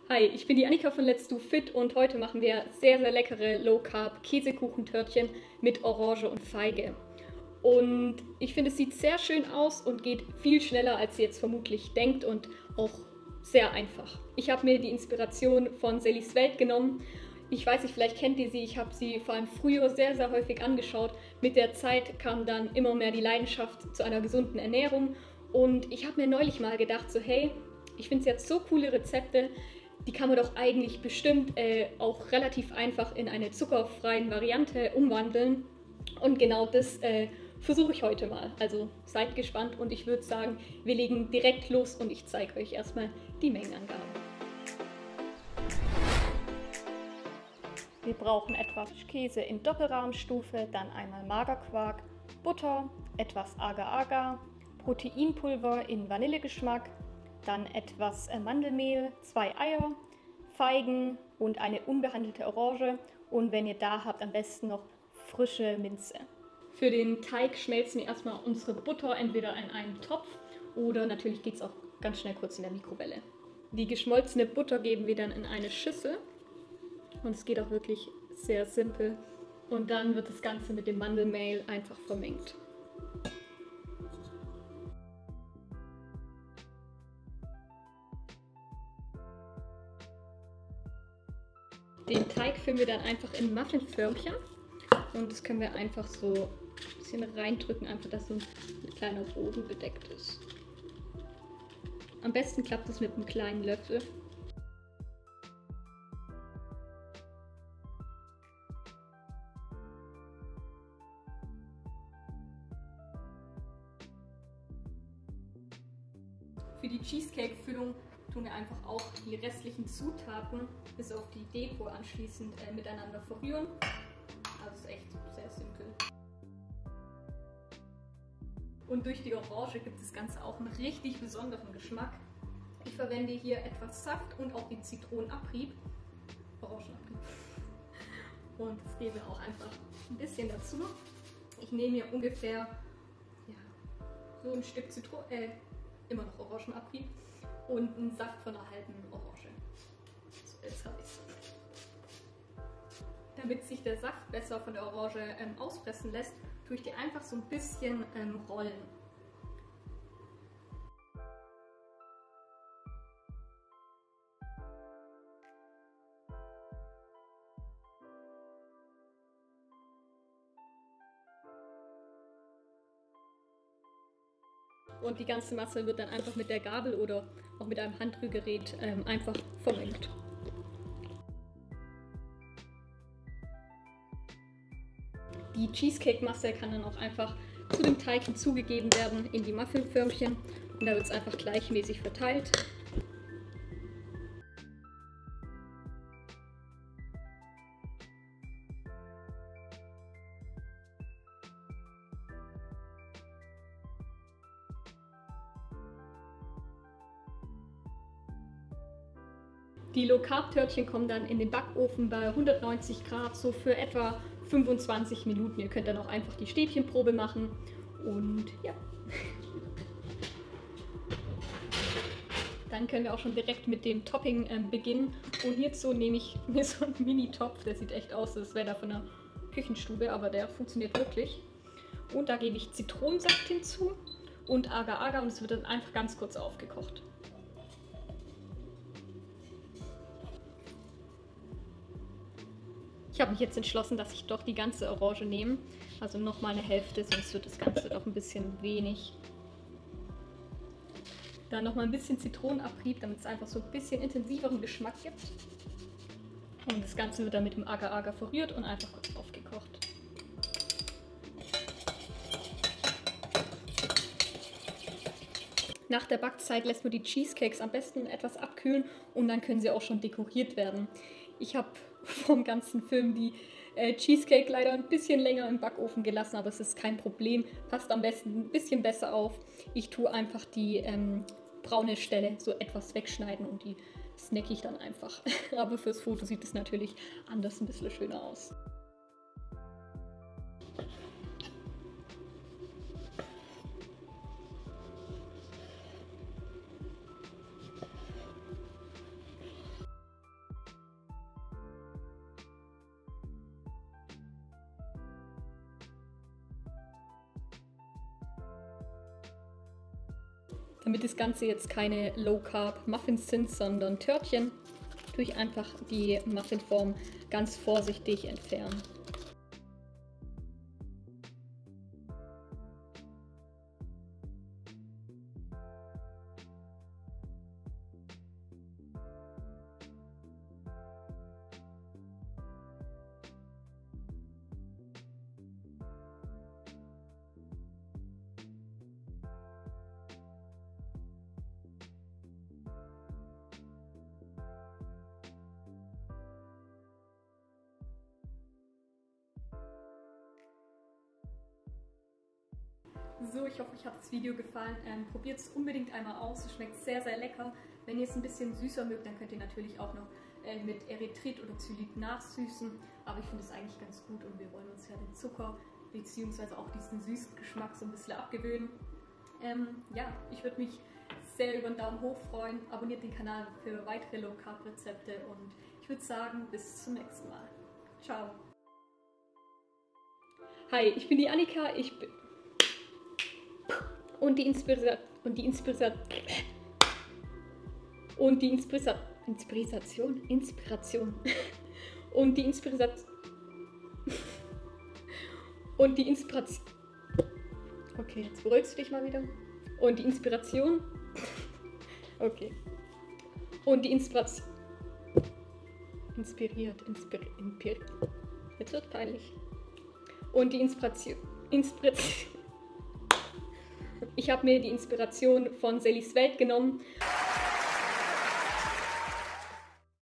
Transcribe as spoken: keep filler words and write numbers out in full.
Hi, ich bin die Annika von Let's Do Fit und heute machen wir sehr, sehr leckere Low-Carb-Käsekuchentörtchen mit Orange und Feige. Und ich finde, es sieht sehr schön aus und geht viel schneller, als ihr jetzt vermutlich denkt und auch sehr einfach. Ich habe mir die Inspiration von Sallys Welt genommen. Ich weiß nicht, vielleicht kennt ihr sie, ich habe sie vor allem früher sehr, sehr häufig angeschaut. Mit der Zeit kam dann immer mehr die Leidenschaft zu einer gesunden Ernährung und ich habe mir neulich mal gedacht, so hey, ich finde es jetzt so coole Rezepte, die kann man doch eigentlich bestimmt äh, auch relativ einfach in eine zuckerfreien Variante umwandeln. Und genau das äh, versuche ich heute mal. Also seid gespannt und ich würde sagen, wir legen direkt los und ich zeige euch erstmal die Mengenangaben. Wir brauchen etwas Käse in Doppelrahmstufe, dann einmal Magerquark, Butter, etwas Agar-Agar, Proteinpulver in Vanillegeschmack, dann etwas Mandelmehl, zwei Eier, Feigen und eine unbehandelte Orange und wenn ihr da habt, am besten noch frische Minze. Für den Teig schmelzen wir erstmal unsere Butter entweder in einen Topf oder natürlich geht es auch ganz schnell kurz in der Mikrowelle. Die geschmolzene Butter geben wir dann in eine Schüssel und es geht auch wirklich sehr simpel und dann wird das Ganze mit dem Mandelmehl einfach vermengt. Den Teig füllen wir dann einfach in Muffinförmchen und das können wir einfach so ein bisschen reindrücken, einfach dass so ein kleiner Boden bedeckt ist. Am besten klappt es mit einem kleinen Löffel. Für die Cheesecake-Füllung tun wir einfach auch die restlichen Zutaten bis auf die Deko anschließend äh, miteinander verrühren. Also ist echt sehr simpel. Und durch die Orange gibt das Ganze auch einen richtig besonderen Geschmack. Ich verwende hier etwas Saft und auch den Zitronenabrieb. Orangenabrieb. Und das gebe ich auch einfach ein bisschen dazu. Ich nehme hier ungefähr ja, so ein Stück Zitrone, äh, immer noch Orangenabrieb. Und einen Saft von einer halben Orange. So, jetzt habe ich es. Damit sich der Saft besser von der Orange ähm, auspressen lässt, tue ich die einfach so ein bisschen ähm, rollen. Und die ganze Masse wird dann einfach mit der Gabel oder auch mit einem Handrührgerät ähm, einfach vermengt. Die Cheesecake-Masse kann dann auch einfach zu dem Teig hinzugegeben werden in die Muffinförmchen und da wird es einfach gleichmäßig verteilt. Die Low-Carb-Törtchen kommen dann in den Backofen bei hundertneunzig Grad so für etwa fünfundzwanzig Minuten. Ihr könnt dann auch einfach die Stäbchenprobe machen und ja. Dann können wir auch schon direkt mit dem Topping äh, beginnen. Und hierzu nehme ich mir so einen Mini-Topf, der sieht echt aus, als wäre da von einer Küchenstube, aber der funktioniert wirklich. Und da gebe ich Zitronensaft hinzu und Agar-Agar und es wird dann einfach ganz kurz aufgekocht. Ich habe mich jetzt entschlossen, dass ich doch die ganze Orange nehme, also nochmal eine Hälfte, sonst wird das Ganze doch ein bisschen wenig. Dann nochmal ein bisschen Zitronenabrieb, damit es einfach so ein bisschen intensiveren Geschmack gibt. Und das Ganze wird dann mit dem Agar-Agar verrührt und einfach kurz aufgekocht. Nach der Backzeit lässt man die Cheesecakes am besten etwas abkühlen und dann können sie auch schon dekoriert werden. Ich habe vom ganzen Film die äh, Cheesecake leider ein bisschen länger im Backofen gelassen, aber es ist kein Problem. Passt am besten ein bisschen besser auf. Ich tue einfach die ähm, braune Stelle so etwas wegschneiden und die snacke ich dann einfach. Aber fürs Foto sieht es natürlich anders ein bisschen schöner aus. Damit das Ganze jetzt keine Low Carb Muffins sind, sondern Törtchen, tue ich einfach die Muffinform ganz vorsichtig entfernen. So, ich hoffe, euch hat das Video gefallen. Ähm, Probiert es unbedingt einmal aus. Es schmeckt sehr, sehr lecker. Wenn ihr es ein bisschen süßer mögt, dann könnt ihr natürlich auch noch äh, mit Erythrit oder Xylit nachsüßen. Aber ich finde es eigentlich ganz gut und wir wollen uns ja den Zucker bzw. auch diesen süßen Geschmack so ein bisschen abgewöhnen. Ähm, ja, ich würde mich sehr über einen Daumen hoch freuen. Abonniert den Kanal für weitere Low Carb Rezepte und ich würde sagen, bis zum nächsten Mal. Ciao. Hi, ich bin die Annika. Ich bin Und die Inspiration und die Inspiration und die Inspiration Inspiration Inspiration und die Inspiration und die Inspiration. Okay, jetzt beruhigst du dich mal wieder. Und die Inspiration. Okay. Und die Inspiration. Inspiriert, inspiriert, inspiriert. Jetzt wird peinlich. Und die Inspiration. Inspiration. Ich habe mir die Inspiration von Sallys Welt genommen.